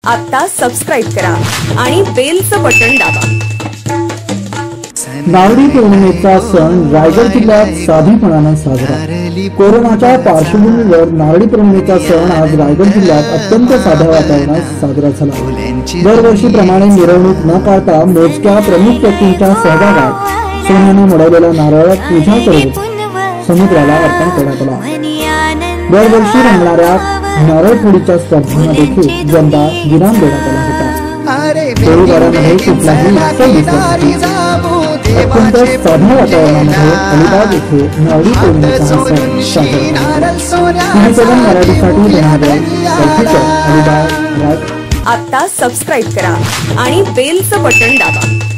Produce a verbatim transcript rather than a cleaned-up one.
आता सबस्क्राइब करा आणि बेलचं बटन दाबा। नारळी पौर्णिमेचा सण रायगड जिल्ह्यात साधेपणाने साजरा। कोरोनाच्या पार्श्वभूमीवर नारळी पौर्णिमेचा सण आज रायगड जिल्ह्यात अत्यंत साध्या वातावरणात साजरा झाला। दरवर्षीप्रमाणे मिरवणूक न काढता मोजक्या प्रमुख व्यक्तींच्या सहभागात सोन्याने मडवलेल्या नारळात पूजा करून समुद्राला अर्पण करण्यात आला। दरवर्षी रंगणाऱ्या नारळ फोडीच्या स्पर्धांना देखील यंदा विराम देण्यात आला होता। परिवारामध्ये कुठलाही उत्सव दिसला नाही। अत्यंत साध्या वातावरणामध्ये अलिबाग येथे नारळी पौर्णिमेचा सण साजरा झाला। मराठीसाठी धन्यवाद। अलिबाग। आता सबस्क्राइब करा आणि बेलचं बटन दाबा।